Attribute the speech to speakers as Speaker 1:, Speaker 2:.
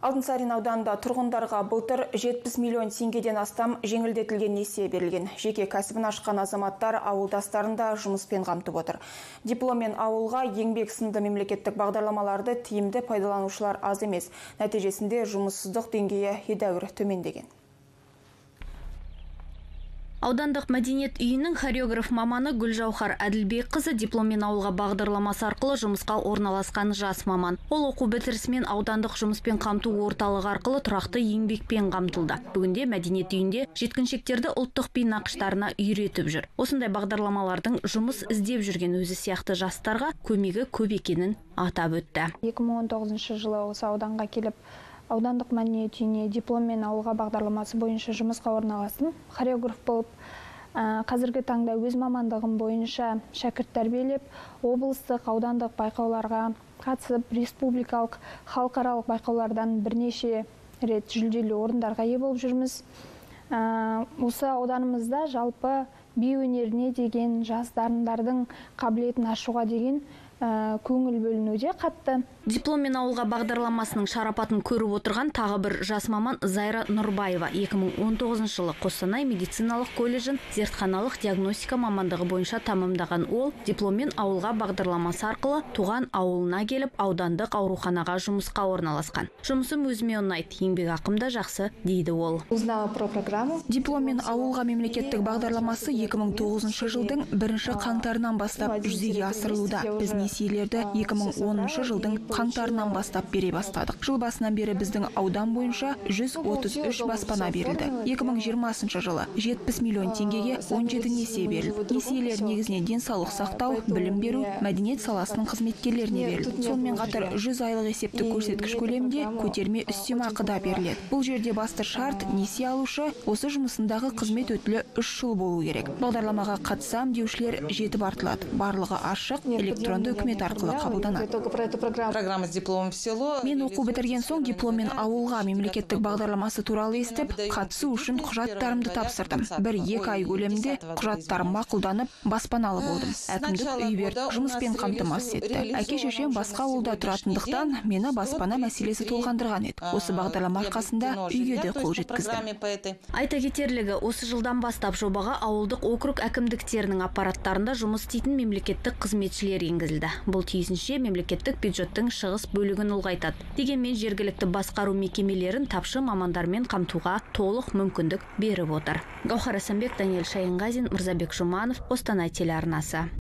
Speaker 1: Алтынсарин ауданында тұрғындарға былтыр 70 миллион теңгеден астам жеңілдетілген несие берілген. Жеке кәсібін ашқан азаматтар ауылдастарында жұмыспен қамтып отыр. Дипломмен ауылға еңбек сынды мемлекеттік бағдарламаларды тиімді пайдаланушылар аз емес. Нәтижесінде жұмыссыздық деңгейі едәуір төмендеген.
Speaker 2: Аудандық мәдениет үйінің хореограф маманы Гүлжаухар Әділбекқызы дипломмен ауылға бағдарламасы арқылы жұмысқа орналасқан жас маман. Ол оқу бітірісімен аудандық жұмыспен қамту орталығы арқылы тұрақты еңбекпен қамтылды. Бүгінде мәдениет үйінде жеткіншектерді ұлттық би нақыштарына үйретіп жүр. Осындай бағдарламалардың жұмыс іздеп жүрген өзі сияқты жастарға көмегі көп екенін атап өтті.
Speaker 3: 2019 жылы осы ауданға келіп, аудандық мәдениет үйіне дипломмен ауылға бағдарламасы бойынша жұмысқа орналастым. Хореограф болып, қазіргі таңда өз мамандығым бойынша шәкірт тәрбиелеп, облыстық, аудандық байқауларға қатысып, республикалық, халықаралық байқаулардан бірнеше рет жүлделі орындарға ие болып жүрміз. Осы ауданымызда жалпы би өнеріне деген, жас дарындардың қабілетін ашуға деген көңіл бөлінуде қатты.
Speaker 2: Дипломмен ауылға бағдарламасының шарапатын көріп отырған тағы бір жас маман Зайра Нұрбаева 2019 жылы Қостанай медициналық колледжін зертханалық диагностика мамандығы бойынша тамамдаған. Ол дипломмен ауылға бағдарламасы арқылы туған ауылына келіп, аудандық ауруханаға жұмысқа орналасқан. Жұмысым өзіме ұнайды, еңбек ақым да жақсы, дейді ол.
Speaker 1: Узнала про программу.
Speaker 4: Дипломмен ауылға мемлекеттік бағдарламасы 2009 жылдың 1 қаңтарынан бастап жүзеге асырылуда. Біз несиелерді 2010 жылдың қаңтарынан бастап бере бастадық. Жыл басынан бері біздің аудан бойынша 133 баспана берілді. 2020 жылы 70 миллион теңгеге 17 несие берілді. Несиелер негізінен денсаулық сақтау, білім беру, мәдениет саласының қызметкерлеріне берілді. Сонымен қатар 100 айлық есептік көрсеткіш көлемінде көтерме үстемақы да беріледі. Бұл жерде басты шарт несие алушы осы жұмысындағы қызмет өтілі 3 жыл болу керек. Бағдарламаға қатысам деушілер жетіп артылады. Барлығы ашық, электронды үкімет арқылы қабылданады.
Speaker 5: Программа с дипломом в село.
Speaker 4: Мен оқу бітірген соң дипломмен ауылға мемлекеттік бағдарламасы туралы естіп, қатысу үшін құжаттарымды тапсырдым. 1-2 ай көлемінде құжаттарым мақұлданып, баспаналы болдым. Әкімдік үй берді, жұмыспен қамтамасыз етті. Әке-шешем басқа ауылда тұратындықтан мені баспана мәселесі толғандырған еді. Осы бағдарлама арқасында үйге де қол жеткіздім.
Speaker 2: Айта кетерлігі, осы жылдан бастап жобаға ауылдық округ әкімдіктерінің аппараттарында жұмыс істейтін мемлекеттік қызметшілер енгізілді. Бұл тиісінше мемлекеттік бюджеттің шығыс бөлігін ұлғайтады. Дегенмен жергілікті басқару мекемелерін тапшы мамандармен қамтуға толық мүмкіндік беріп отыр. Гаухар Асанбек, Даниэль Шайынғазин, Мырзабек Жұманов, Қостанай телеарнасы.